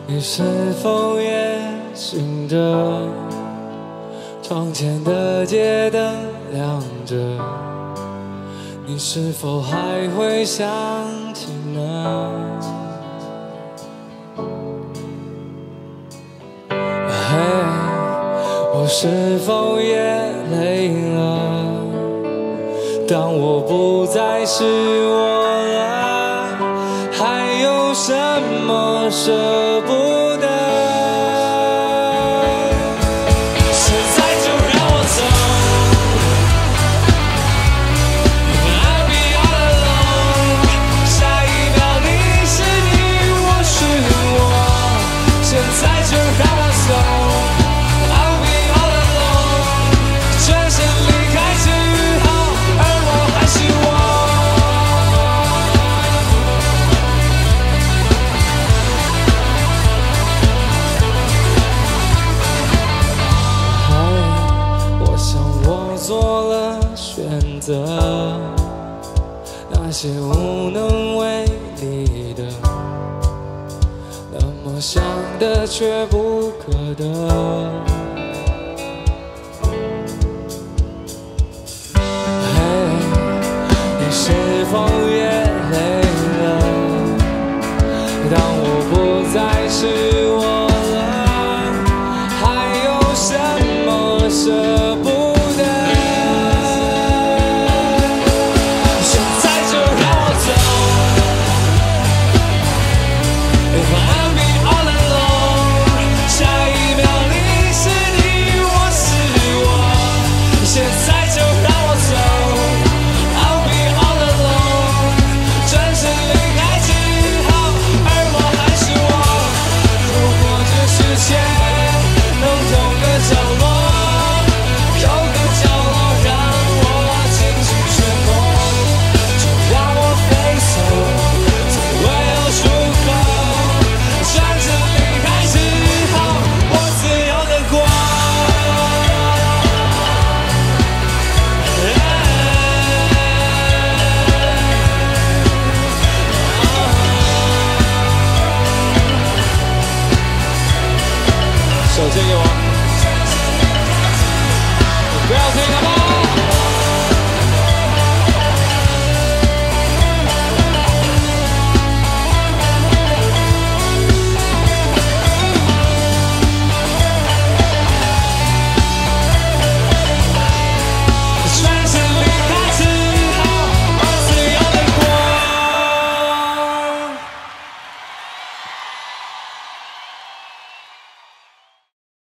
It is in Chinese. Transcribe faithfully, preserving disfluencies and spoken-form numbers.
你是否也醒着？窗前的街灯亮着，你是否还会想起呢？嘿，我是否也累了？当我不再是我了，还有什么舍不得？现在就让我走。I'll be all alone。下一秒你是你，我是我。现在就让我走。I'll be all alone。转身离开之后，而我还是我。做了选择，那些无能为力的，那么想的却不可得。嘿，你是否也累了？当我不再是我了，还有什么舍不得？手借给我。